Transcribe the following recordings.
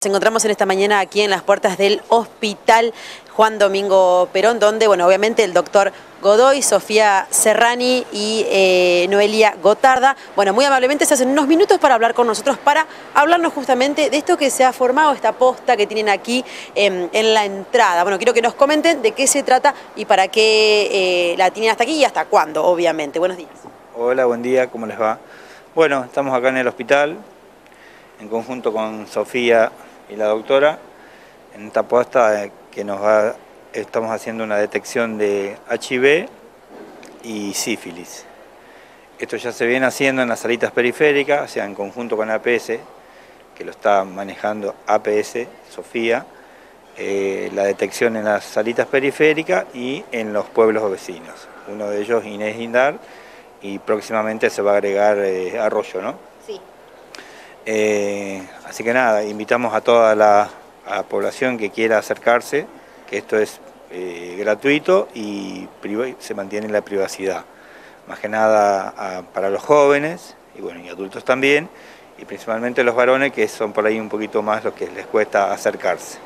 Nos encontramos en esta mañana aquí en las puertas del Hospital Juan Domingo Perón, donde, bueno, obviamente el doctor Godoy, Sofía Serrani y Noelia Gotarda, bueno, muy amablemente se hacen unos minutos para hablar con nosotros, para hablarnos justamente de esto que se ha formado, esta posta que tienen aquí en la entrada. Bueno, quiero que nos comenten de qué se trata y para qué la tienen hasta aquí y hasta cuándo, obviamente. Buenos días. Hola, buen día, ¿cómo les va? Bueno, estamos acá en el hospital, en conjunto con Sofía y la doctora, en esta posta que estamos haciendo una detección de HIV y sífilis. Esto ya se viene haciendo en las salitas periféricas, o sea, en conjunto con APS, que lo está manejando APS, Sofía, la detección en las salitas periféricas y en los pueblos vecinos. Uno de ellos, Inés Guindar, y próximamente se va a agregar Arroyo, ¿no? Sí. Así que nada, invitamos a toda la población que quiera acercarse, que esto es gratuito y se mantiene la privacidad. Más que nada para los jóvenes y bueno, y adultos también, y principalmente los varones, que son por ahí un poquito más los que les cuesta acercarse.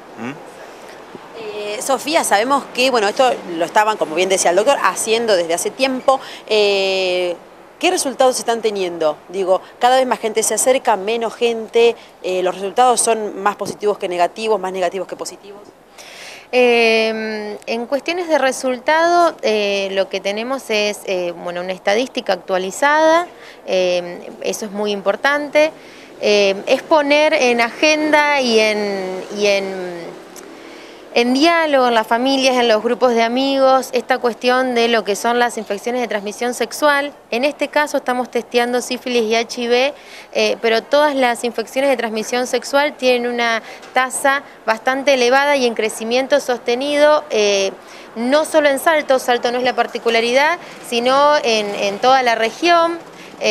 Sofía, sabemos que, bueno, esto lo estaban, como bien decía el doctor, haciendo desde hace tiempo. ¿Qué resultados se están teniendo? Digo, cada vez más gente se acerca, menos gente, ¿los resultados son más positivos que negativos, más negativos que positivos? En cuestiones de resultado, lo que tenemos es bueno, una estadística actualizada, eso es muy importante, es poner en agenda y en diálogo en las familias, en los grupos de amigos, esta cuestión de lo que son las infecciones de transmisión sexual. En este caso estamos testeando sífilis y HIV, pero todas las infecciones de transmisión sexual tienen una tasa bastante elevada y en crecimiento sostenido, no solo en Salto no es la particularidad, sino en toda la región.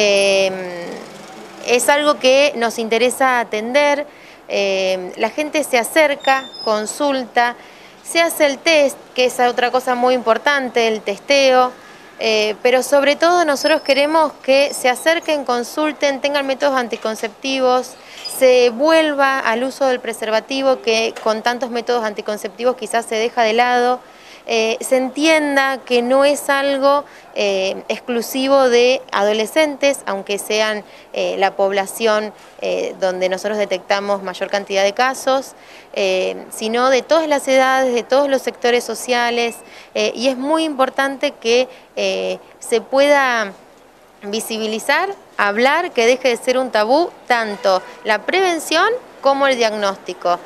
Es algo que nos interesa atender. La gente se acerca, consulta, se hace el test, que es otra cosa muy importante, el testeo, pero sobre todo nosotros queremos que se acerquen, consulten, tengan métodos anticonceptivos, se vuelva al uso del preservativo, que con tantos métodos anticonceptivos quizás se deja de lado, se entienda que no es algo exclusivo de adolescentes, aunque sean la población donde nosotros detectamos mayor cantidad de casos, sino de todas las edades, de todos los sectores sociales, y es muy importante que se pueda visibilizar, hablar, que deje de ser un tabú, tanto la prevención como el diagnóstico.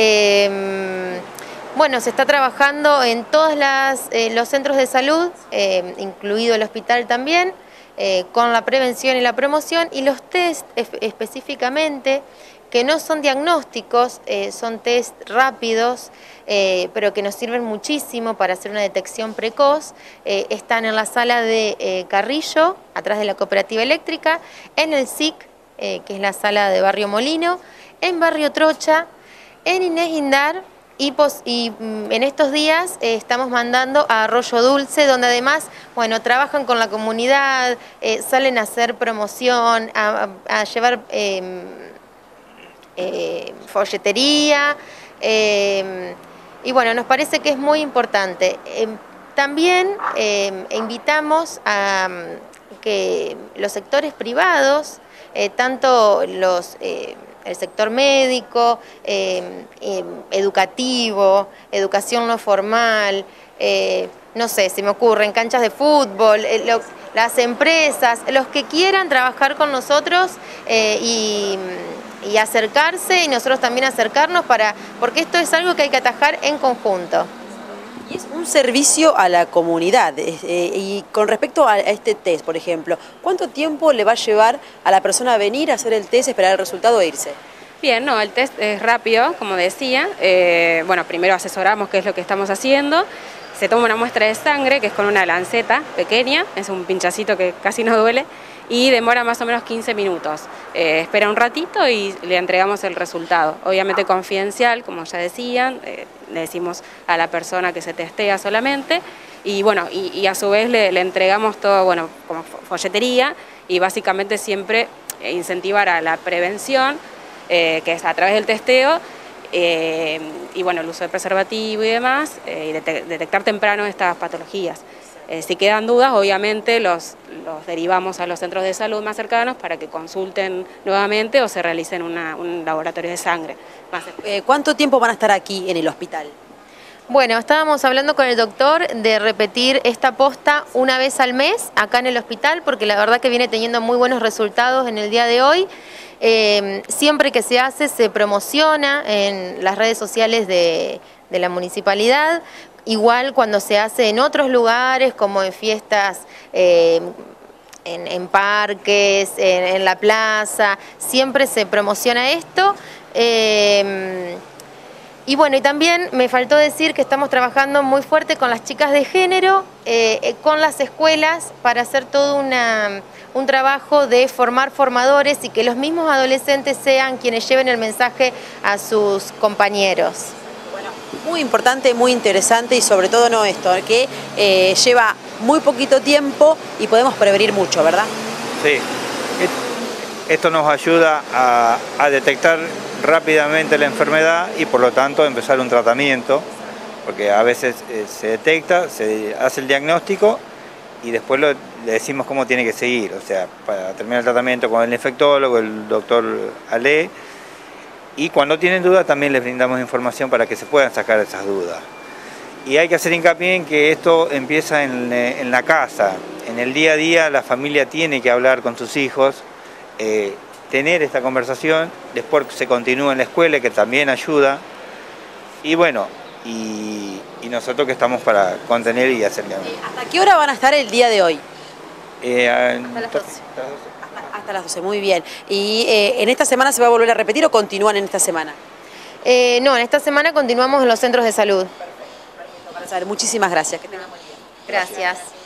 Bueno, se está trabajando en todos los centros de salud, incluido el hospital también, con la prevención y la promoción, y los test específicamente, que no son diagnósticos, son test rápidos, pero que nos sirven muchísimo para hacer una detección precoz, están en la sala de Carrillo, atrás de la cooperativa eléctrica, en el SIC, que es la sala de Barrio Molino, en Barrio Trocha, en Inés Guindar, y en estos días estamos mandando a Arroyo Dulce, donde además, bueno, trabajan con la comunidad, salen a hacer promoción, a llevar folletería, y bueno, nos parece que es muy importante. También invitamos a que los sectores privados, tanto el sector médico, educativo, educación no formal, no sé, se me ocurren canchas de fútbol, las empresas, los que quieran trabajar con nosotros y acercarse, y nosotros también acercarnos, porque esto es algo que hay que atajar en conjunto. Y es un servicio a la comunidad. Y con respecto a este test, por ejemplo, ¿cuánto tiempo le va a llevar a la persona a venir a hacer el test, esperar el resultado e irse? Bien, no, el test es rápido, como decía. Bueno, primero asesoramos qué es lo que estamos haciendo. Se toma una muestra de sangre, que es con una lanceta pequeña, es un pinchacito que casi no duele, y demora más o menos 15 minutos. Espera un ratito y le entregamos el resultado. Obviamente confidencial, como ya decían, le decimos a la persona que se testea solamente, y bueno, y a su vez le entregamos todo, bueno, como folletería, y básicamente siempre incentivar a la prevención, que es a través del testeo, y bueno, el uso de preservativo y demás, y detectar temprano estas patologías. Si quedan dudas, obviamente los derivamos a los centros de salud más cercanos para que consulten nuevamente o se realicen un laboratorio de sangre. ¿Cuánto tiempo van a estar aquí en el hospital? Bueno, estábamos hablando con el doctor de repetir esta posta una vez al mes acá en el hospital, porque la verdad que viene teniendo muy buenos resultados en el día de hoy. Siempre que se hace, se promociona en las redes sociales de la municipalidad. Igual cuando se hace en otros lugares, como en fiestas, en parques, en la plaza, siempre se promociona esto. Y bueno, y también me faltó decir que estamos trabajando muy fuerte con las chicas de género, con las escuelas, para hacer todo un trabajo de formar formadores y que los mismos adolescentes sean quienes lleven el mensaje a sus compañeros. Muy importante, muy interesante y sobre todo esto, que lleva muy poquito tiempo y podemos prevenir mucho, ¿verdad? Sí, esto nos ayuda a detectar rápidamente la enfermedad y por lo tanto empezar un tratamiento, porque a veces se detecta, se hace el diagnóstico y después le decimos cómo tiene que seguir, o sea, para terminar el tratamiento con el infectólogo, el doctor Ale. Y cuando tienen dudas también les brindamos información para que se puedan sacar esas dudas. Y hay que hacer hincapié en que esto empieza en la casa, en el día a día la familia tiene que hablar con sus hijos, tener esta conversación, después se continúa en la escuela que también ayuda. Y bueno, y nosotros que estamos para contener y hacer... ¿Hasta qué hora van a estar el día de hoy? Hasta las 12. Hasta las 12, muy bien. ¿Y en esta semana se va a volver a repetir o continúan en esta semana? No, en esta semana continuamos en los centros de salud. Perfecto, para saber. Muchísimas gracias. Que tengan buen día. Gracias.